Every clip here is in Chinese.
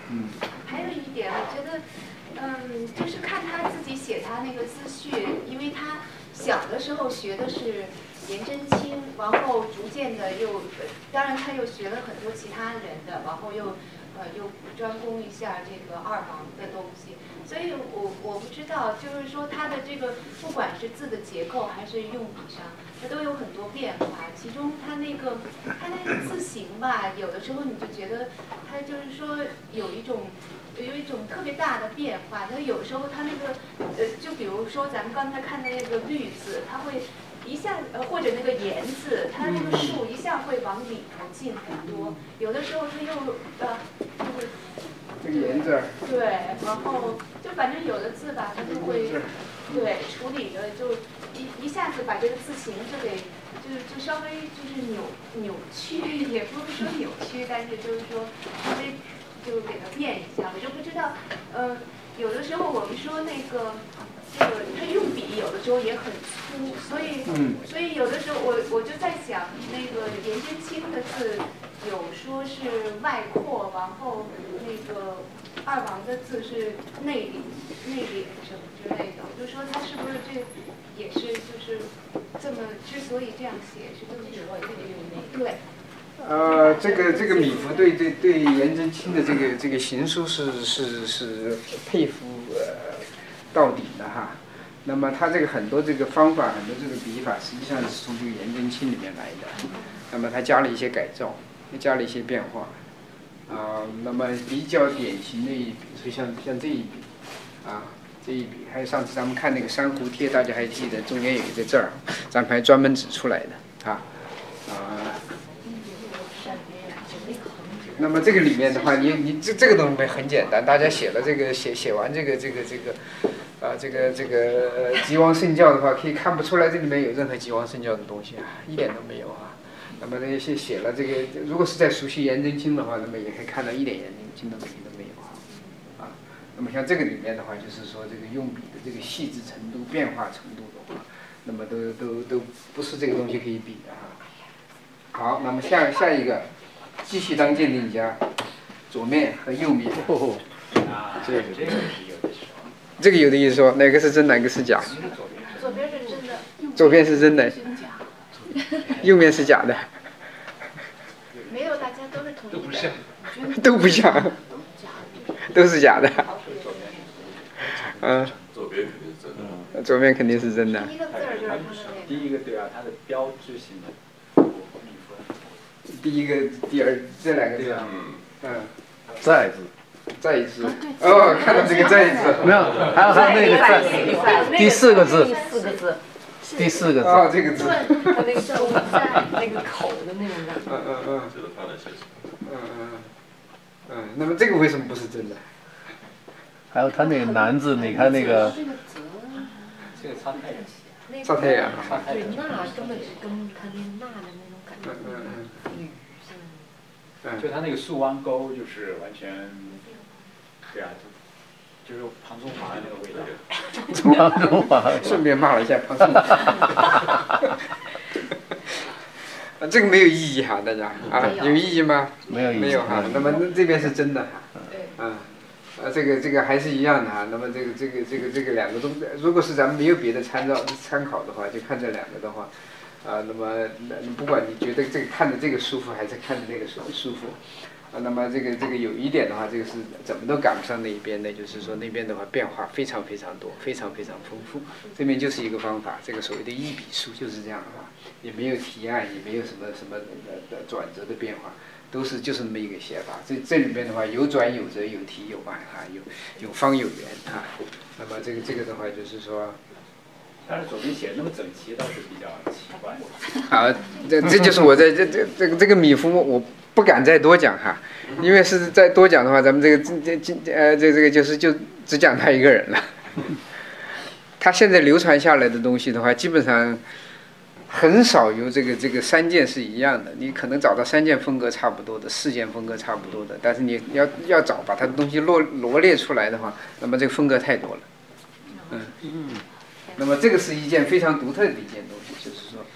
还有一点，我觉得，就是看他自己写他那个自序，因为他小的时候学的是颜真卿，然后逐渐的又，当然他又学了很多其他人的，然后又专攻一下这个二王的东西。所以我不知道，就是说他的这个不管是字的结构还是用笔上，它都有很多变化。其中他那个字形吧，有的时候你就觉得他就是说有一种特别大的变化。他有时候他那个就比如说咱们刚才看的那个绿字，它会一下或者那个言字，它那个树一下会往里头进很多。有的时候它又就是这个言字， 对，然后就反正有的字吧，它就会对处理的就一下子把这个字形就给就稍微就是扭曲，也不是说扭曲，但是就是说稍微就给它变一下。我就不知道，有的时候我们说那个这个他用笔有的时候也很粗，所以有的时候我就在想，那个颜真卿的字有说是外扩，然后那个二王的字是内敛什么之类的。我就说他是不是这也是就是这么之所以这样写是这么对。 这个米芾对颜真卿的这个行书是佩服到底的哈。那么他这个很多这个方法，很多这个笔法，实际上是从这个颜真卿里面来的。那么他加了一些改造，加了一些变化。那么比较典型的一笔是像这一笔，这一笔，还有上次咱们看那个珊瑚贴，大家还记得中间有一个字儿，咱们还专门指出来的那么这个里面的话，你这个东西很简单，大家写了这个写完这个极王圣教的话，可以看不出来这里面有任何极王圣教的东西一点都没有那么那些写了这个，如果是在熟悉颜真卿的话，那么也可以看到一点颜真卿的东西都没有那么像这个里面的话，就是说这个用笔的这个细致程度、变化程度的话，那么都不是这个东西可以比的好，那么下一个。继续当鉴定家，左面和右面。这个有的意思说，哪个是真，哪个是假？ 左边是真的。 左边是真的。右面是假的。 没有，大家都是同一的。 都不像。都是假的。 左边肯定是真的。 左边肯定是真的。 第一个字儿就是他的第一个对它的标志性的。 第一个、第二这两个字在字， 在字。看到这个在字， 没有，还有那个在，第四个字，第四个字。 这个字。 它那个中在那个口的那种感觉。 这个放在写那么这个为什么不是真的？ 还有它那个南字，你看那个。 这个擦太阳。 擦太阳。 对，那根本是跟它那那的那种感觉。 就它那个树弯钩，就是完全，对就是庞中华的那个味道。庞中华， 顺便骂了一下庞中华。这个没有意义大家有意义吗？ 没有意义。 没有那么这边是真的这个还是一样的那么这个两个都，如果是咱们没有别的参考的话，就看这两个的话。那么不管你觉得这个看着这个舒服还是看着那个舒服那么这个有一点的话，这个是怎么都赶不上那一边的，就是说那边的话变化非常非常多，非常非常丰富。这边就是一个方法，这个所谓的一笔书就是这样也没有提案，也没有什么的转折的变化，就是那么一个写法。这里面的话有转有折，有提有按有方有圆那么这个的话就是说。 但是左边写的那么整齐，倒是比较奇怪。 这就是我在这个米芾，我不敢再多讲因为是再多讲的话，咱们这个就只讲他一个人了。他现在流传下来的东西的话，基本上很少有这个三件是一样的。你可能找到3件风格差不多的，4件风格差不多的，但是你要找把他的东西罗列出来的话，那么这个风格太多了。那么这个是一件非常独特的一件东西，就是说，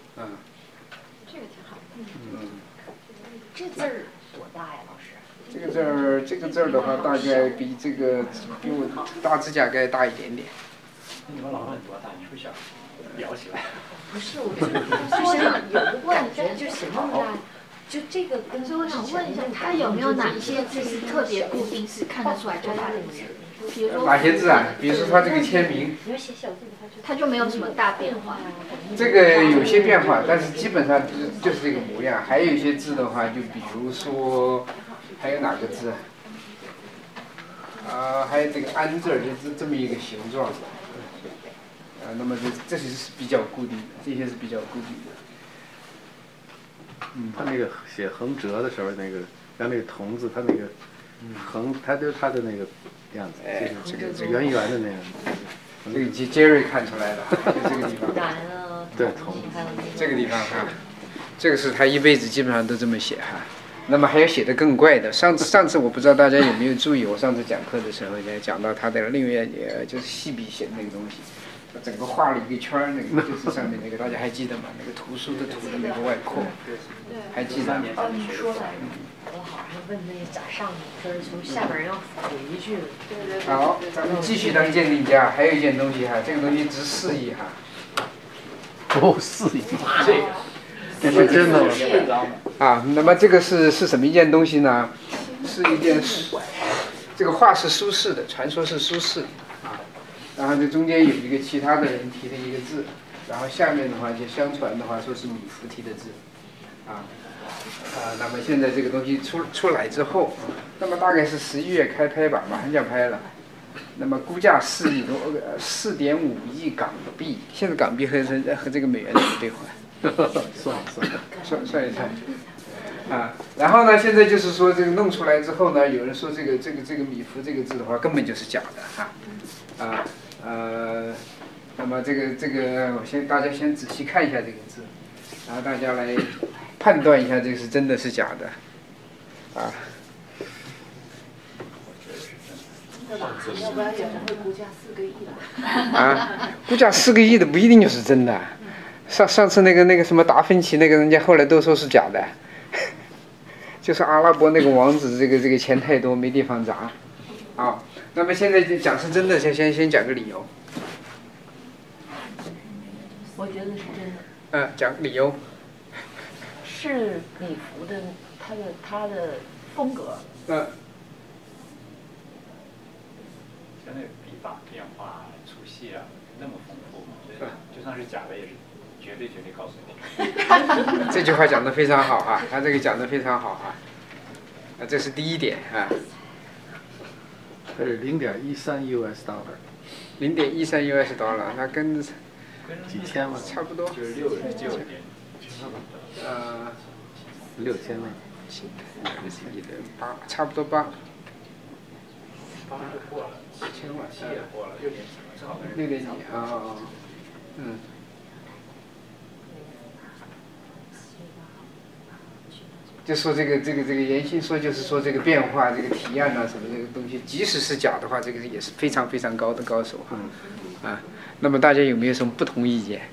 这个挺好。这字儿多大呀，老师？ 这个这个字儿的话，大概比我大指甲盖大一点点。 你们老问多大？你说小，聊起来。 不是，我就想有个感觉就行了。就这个跟， 所以我想问一下，他有没有哪一些字是特别固定，是看得出来就是他的字？比如说哪些字啊？比如说他这个签名， 他就没有什么大变化。 这个有些变化，但是基本上就是这个模样。还有一些字的话，就比如说，还有哪个字？还有这个安字儿，就是这么一个形状。那么这些是比较固定的，这些是比较固定的。 他那个写横折的时候，那个像那个童字，他那个横，他就是他的那个样子，就是圆圆的那个。 这个杰瑞看出来了，就这个地方。 对，童。 这个地方哈，这个是他一辈子基本上都这么写哈。那么还有写的更怪的，上次我不知道大家有没有注意，我上次讲课的时候也讲到他的另外就是细笔写的那个东西。整个画了一个圈儿，那个就是上面那个，大家还记得吗？那个图书的图的那个外扩，还记得？ 哦，你说了，我好像问那个咋上的，说是从下边要回去。对。 好，咱们继续当鉴定家，还有一件东西哈，这个东西值4亿哈。 哦，4亿，这是真的吗？ 啊，那么这个是什么一件东西呢？是一件这个画是苏轼的，传说是苏轼。然后这中间有一个其他的人提的一个字，然后下面的话就相传的话说是米芾提的字，那么现在这个东西出来之后，那么大概是11月开拍吧，马上就要拍了，那么估价4亿多，4.5亿港币，现在港币和这个美元怎么兑换？算一算。然后呢，现在就是说这个弄出来之后呢，有人说这个米芾这个字的话根本就是假的那么这个大家先仔细看一下这个字，然后大家来判断一下这个是真的是假的， 要不然也不会估价4个亿的。 估价4个亿的不一定就是真的。上次那个什么达芬奇那个人家后来都说是假的，就是阿拉伯那个王子这个钱太多没地方砸，那么现在讲是真的，先讲个理由。 我觉得是真的。 讲理由。 是米芾的他的风格。 像那个笔法变化、粗细啊，那么丰富，就算是假的也是绝对告诉你。 这句话讲得非常好哈，他这个讲得非常好哈。这是第一点啊。 它是0.13 US dollar。 0.13 US dollar， 那跟几千万差不多。 就是6点。 6000万。 差不多8。8 就过了，7000万，7也过了，6点几了，正好跟 6点几就说这个严新说，就是说这个变化，这个提案什么这个东西，即使是假的话，这个也是非常非常高的高手哈。那么大家有没有什么不同意见？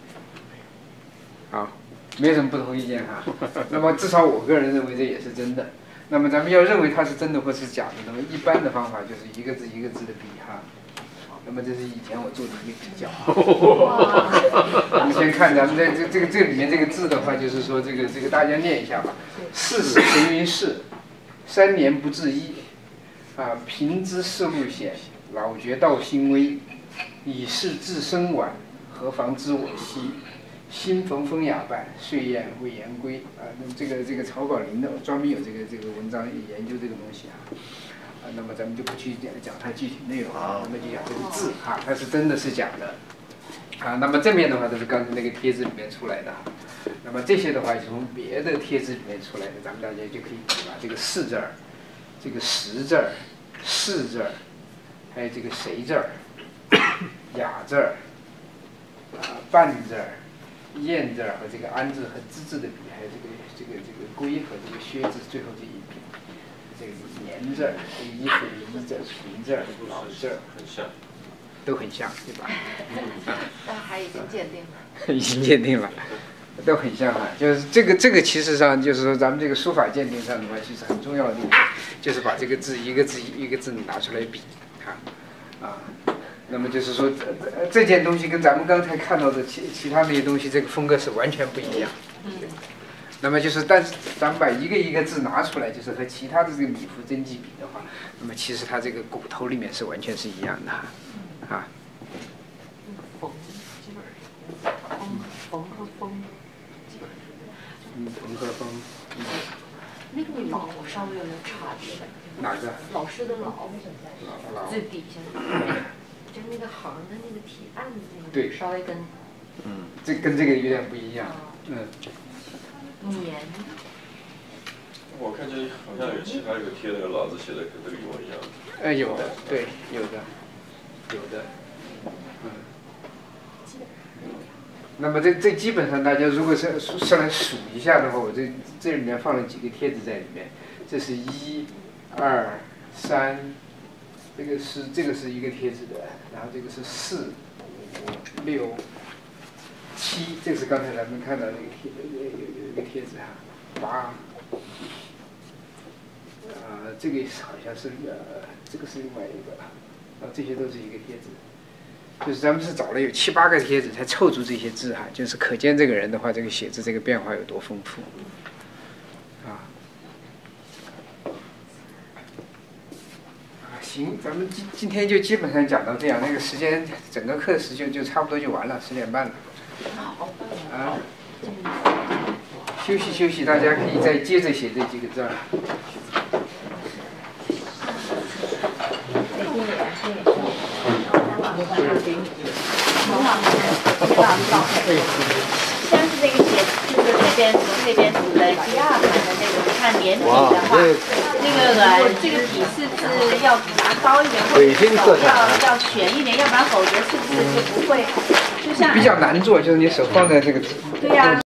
没有什么不同意见哈。那么至少我个人认为这也是真的。那么咱们要认为它是真的或是假的，那么一般的方法就是一个字一个字的比哈。那么这是以前我做的一个比较。我们先看咱们这里面这个字的话，就是说这个大家念一下吧。4时闲云逝，3年不至一。平之世路险，老觉道心微。已是自身晚，何妨知我惜？新逢风雅伴，岁晏未言归。那么这个草稿林的专门有这个文章研究这个东西那么咱们就不去讲它具体内容那么就讲这个字它是真的是假的那么正面的话都是刚才那个帖子里面出来的那么这些的话从别的帖子里面出来的，咱们大家就可以把这个4字儿、这个10字儿、4字儿，还有这个谁字儿、雅字儿、半字儿、燕字儿和这个安字和之字的笔，还有这个归和这个薛字最后这一笔，这个年字儿、衣服的衣字、皮字儿、老字儿， 很像， 都很像，对吧？ 但还已经鉴定了。 已经鉴定了。 都很像哈，就是这个其实上就是说咱们这个书法鉴定上的话，其实很重要的一点，就是把这个字一个字拿出来比，啊，那么就是说这件东西跟咱们刚才看到的其他那些东西，这个风格是完全不一样。那么就是，但是咱们把一个字拿出来，就是和其他的这个米芾真迹比的话，那么其实它这个骨头里面是完全是一样的，啊。 冯基本上，冯和风基本上。 冯和风。 那个老稍微有点差别。 哪个？ 老师的老。最底下就是那个横的那个提按的那个。 对。 稍微跟。 这跟这个有点不一样。 年。 我看见好像有其他一个贴那个老字写的跟这个一模一样。 有的，对，有的。那么这基本上大家如果是来数一下的话，我这里面放了几个帖子在里面，这是1、2、3，这个是一个帖子的，然后这个是4、5、6、7，这是刚才咱们看到那个有一个帖子哈，8，这个好像是这个是另外一个，这些都是一个帖子。就是咱们是找了有7、8个帖子才凑出这些字哈，就是可见这个人的话，这个写字这个变化有多丰富，行，咱们今天就基本上讲到这样，那个时间整个课时就差不多就完了，10点半了。休息，大家可以再接着写这几个字儿。 像是这个写，就是这边从这边读的第2盘的那种，看连体的话，这个体式是要拿高一点，或者要悬一点，要不然否则是不是就不会，就像比较难做，就是你手放在这个。 对呀。